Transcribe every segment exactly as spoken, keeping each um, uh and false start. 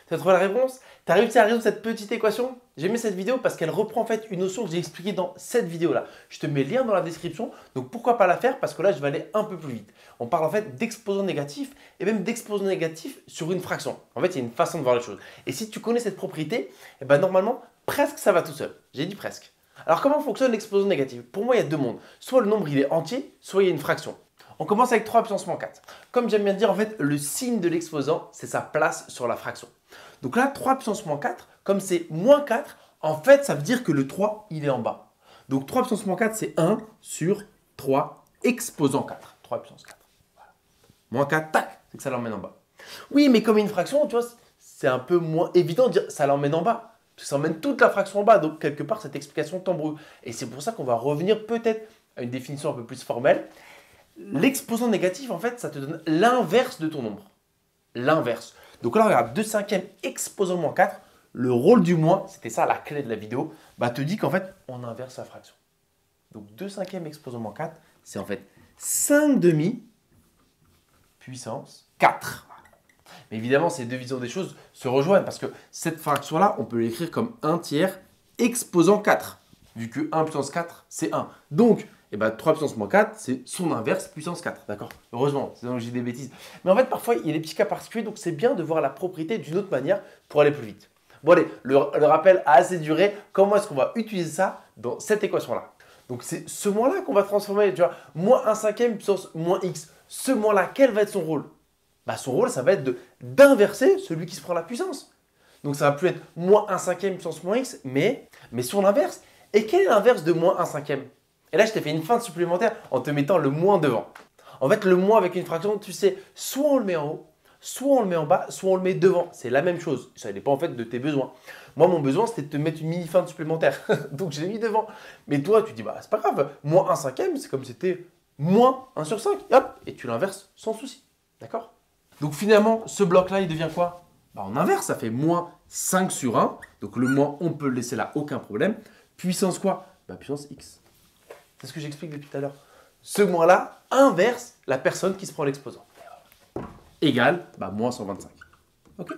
Tu as trouvé la réponse? Tu as réussi à résoudre cette petite équation? J'ai aimé cette vidéo parce qu'elle reprend en fait une notion que j'ai expliquée dans cette vidéo-là. Je te mets le lien dans la description, donc pourquoi pas la faire? Parce que là, je vais aller un peu plus vite. On parle en fait d'exposant négatif et même d'exposant négatif sur une fraction. En fait, il y a une façon de voir les choses. Et si tu connais cette propriété, eh ben, normalement, presque ça va tout seul. J'ai dit presque. Alors, comment fonctionne l'exposant négatif? Pour moi, il y a deux mondes. Soit le nombre il est entier, soit il y a une fraction. On commence avec trois puissance moins quatre. Comme j'aime bien dire, en fait, le signe de l'exposant, c'est sa place sur la fraction. Donc là, trois puissance moins quatre, comme c'est moins quatre, en fait, ça veut dire que le trois, il est en bas. Donc trois puissance moins quatre, c'est un sur trois exposant quatre. trois puissance quatre. Voilà. Moins quatre, tac, c'est que ça l'emmène en bas. Oui, mais comme une fraction, tu vois, c'est un peu moins évident de dire ça l'emmène en bas. Ça emmène toute la fraction en bas. Donc, quelque part, cette explication t'embrouille. Et c'est pour ça qu'on va revenir peut-être à une définition un peu plus formelle. L'exposant négatif, en fait, ça te donne l'inverse de ton nombre. L'inverse. Donc là, regarde, deux cinquièmes exposant moins quatre. Le rôle du moins, c'était ça la clé de la vidéo, bah, te dit qu'en fait, on inverse la fraction. Donc deux cinquièmes exposant moins quatre, c'est en fait cinq demi puissance quatre. Mais évidemment, ces deux visions des choses se rejoignent parce que cette fraction-là, on peut l'écrire comme un tiers exposant quatre. Vu que un puissance quatre, c'est un. Donc, eh ben, trois puissance moins quatre, c'est son inverse puissance quatre. D'accord? Heureusement, sinon que j'ai des bêtises. Mais en fait, parfois, il y a des petits cas particuliers, donc c'est bien de voir la propriété d'une autre manière pour aller plus vite. Bon, allez, le, le rappel a assez duré. Comment est-ce qu'on va utiliser ça dans cette équation-là? Donc, c'est ce moins-là qu'on va transformer. Tu vois, moins un cinquième puissance moins x. Ce moins-là, quel va être son rôle? Bah, son rôle, ça va être d'inverser celui qui se prend la puissance. Donc, ça va plus être moins un cinquième puissance moins x, mais, mais sur l'inverse. Et quel est l'inverse de moins un cinquième? Et là, je t'ai fait une feinte supplémentaire en te mettant le moins devant. En fait, le moins avec une fraction, tu sais, soit on le met en haut, soit on le met en bas, soit on le met devant. C'est la même chose. Ça dépend en fait de tes besoins. Moi, mon besoin, c'était de te mettre une mini feinte supplémentaire. Donc, je l'ai mis devant. Mais toi, tu dis, bah, c'est pas grave. Moins un cinquième, c'est comme si c'était moins un sur cinq. Hop, et tu l'inverses sans souci. D'accord? Donc, finalement, ce bloc-là, il devient quoi? Bah, on inverse, ça fait moins cinq sur un. Donc, le moins, on peut le laisser là, aucun problème. Puissance quoi? Bah, puissance x. C'est ce que j'explique depuis tout à l'heure. Ce moins-là inverse la personne qui se prend l'exposant. Égal, bah, moins cent vingt-cinq. Ok?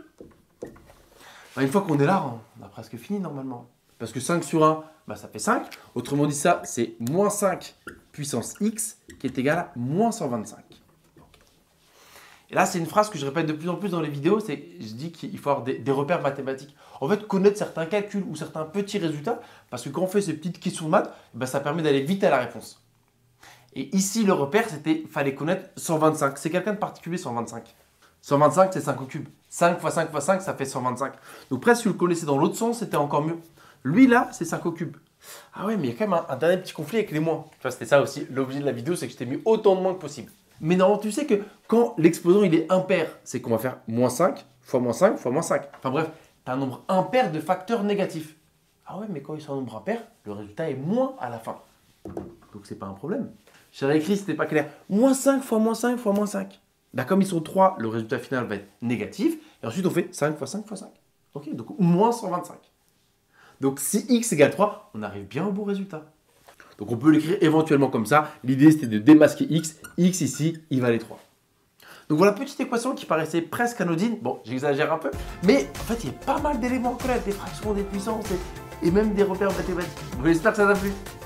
Bah, une fois qu'on est là, on a presque fini normalement. Parce que cinq sur un, bah, ça fait cinq. Autrement dit, ça, c'est moins cinq puissance x qui est égal à moins cent vingt-cinq. Okay. Et là, c'est une phrase que je répète de plus en plus dans les vidéos. C'est, je dis qu'il faut avoir des, des repères mathématiques. En fait, connaître certains calculs ou certains petits résultats. Parce que quand on fait ces petites questions de maths, bah, ça permet d'aller vite à la réponse. Et ici, le repère, c'était fallait connaître cent vingt-cinq. C'est quelqu'un de particulier, cent vingt-cinq. cent vingt-cinq, c'est cinq au cube. cinq fois cinq fois cinq, ça fait cent vingt-cinq. Donc presque, si vous le connaissez dans l'autre sens, c'était encore mieux. Lui, là, c'est cinq au cube. Ah ouais, mais il y a quand même un, un dernier petit conflit avec les moins. Tu vois, c'était ça aussi, l'objet de la vidéo, c'est que je t'ai mis autant de moins que possible. Mais non, tu sais que quand l'exposant, il est impair, c'est qu'on va faire moins cinq fois moins cinq fois moins cinq. Enfin bref, tu as un nombre impair de facteurs négatifs. Ah ouais, mais quand ils sont un nombre impair, le résultat est moins à la fin. Donc, c'est pas un problème. J'avais écrit, c'était pas clair. Moins cinq fois moins cinq fois moins cinq. Bah, comme ils sont trois, le résultat final va être négatif. Et ensuite, on fait cinq fois cinq fois cinq. Ok, donc moins cent vingt-cinq. Donc, si x égale trois, on arrive bien au bon résultat. Donc, on peut l'écrire éventuellement comme ça. L'idée, c'était de démasquer x. X ici, il valait trois. Donc, voilà, petite équation qui paraissait presque anodine. Bon, j'exagère un peu. Mais en fait, il y a pas mal d'éléments à connaître. Des fractions, des puissances et, et même des repères mathématiques. Donc, j'espère que ça t'a plu.